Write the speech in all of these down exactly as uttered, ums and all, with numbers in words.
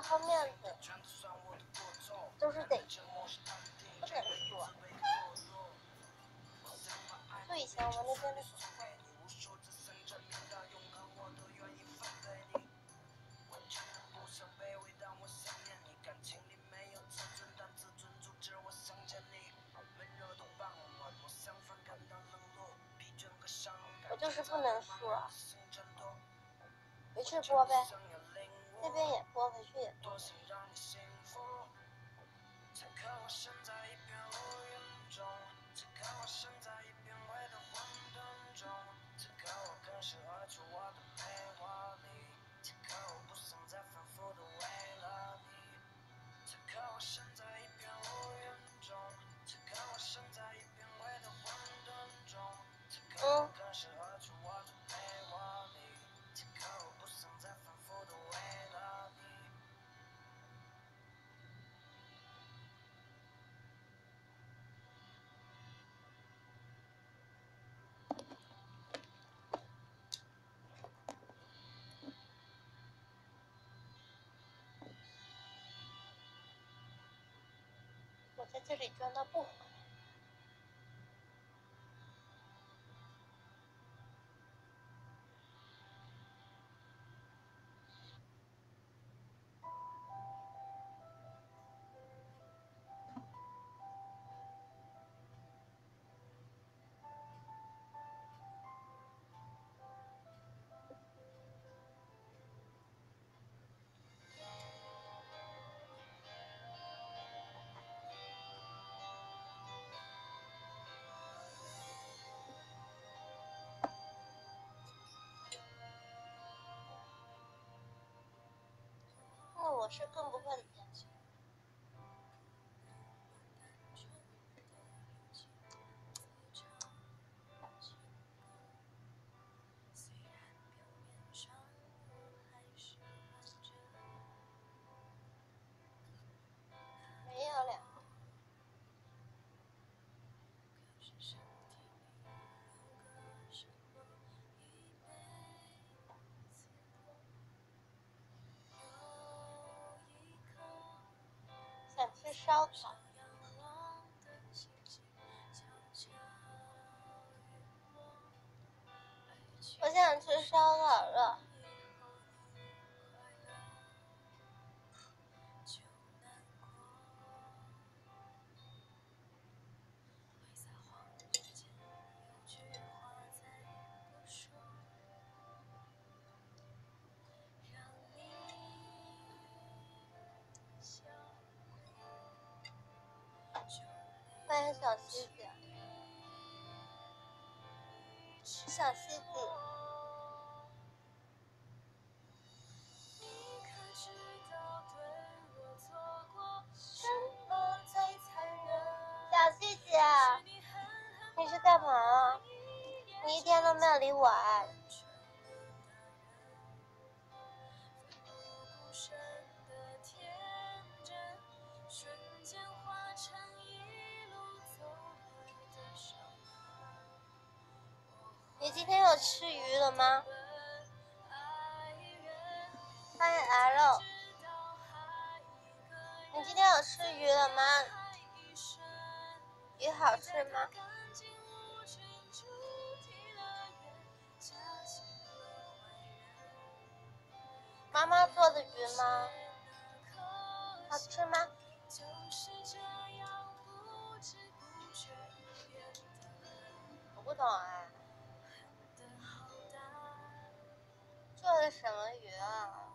好面子，都是得不能说。就以前我们那边的时候。我就是不能说，回去播呗，那边也播，回去也播。嗯。我在这里赚到不还。那我是更不会理解。没有两个。想吃烧烤。我想吃烧烤了。欢迎小西子。小西子。小西子，你是干嘛？你一天都没有理我啊。你今天有吃鱼了吗？欢迎 L。你今天有吃鱼了吗？鱼好吃吗？妈妈做的鱼吗？好吃吗？我不懂啊。做的什么鱼啊？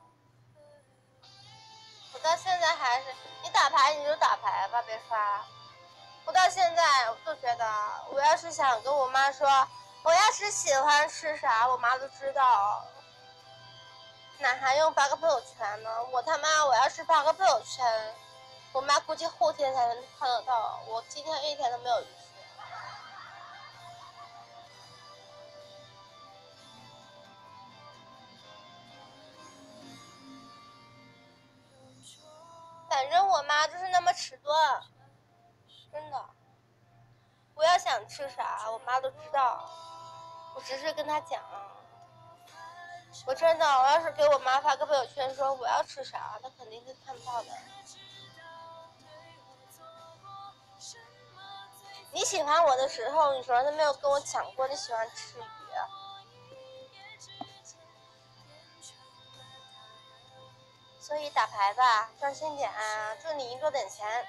我到现在还是，你打牌你就打牌吧，别刷。我到现在我就觉得，我要是想跟我妈说，我要是喜欢吃啥，我妈都知道，哪还用发个朋友圈呢？我他妈我要是发个朋友圈，我妈估计后天才能看得到，我今天一天都没有去。反正我妈就是那么迟钝，真的。我要想吃啥，我妈都知道，我只是跟她讲。 我真的，我要是给我妈发个朋友圈说我要吃啥，她肯定是看不到的。你喜欢我的时候，你从来都没有跟我讲过你喜欢吃鱼。所以打牌吧，专心点啊，祝你赢多点钱。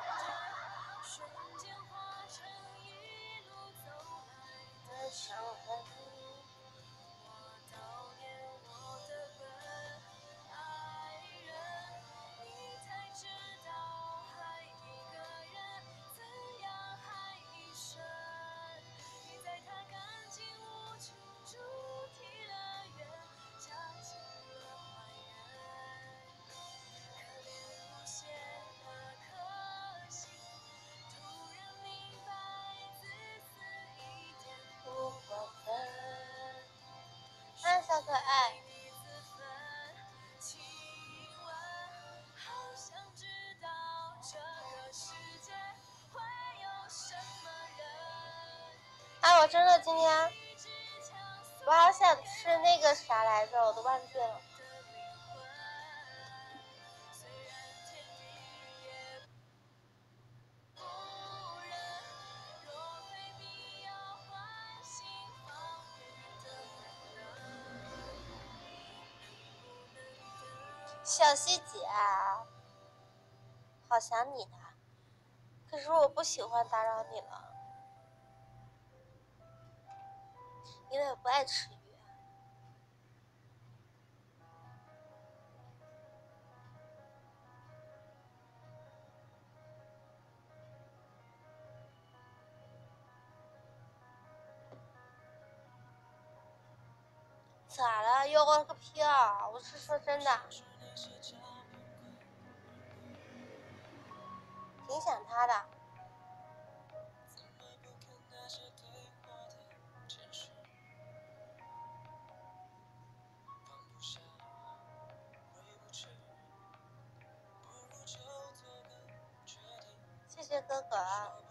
啊，小可爱。啊，我真的今天我好想吃那个啥来着，我都忘记了。小希姐，好想你呢，可是我不喜欢打扰你了，因为我不爱吃鱼。咋了？约我个屁啊！我是说真的，挺想他的。谢谢哥哥。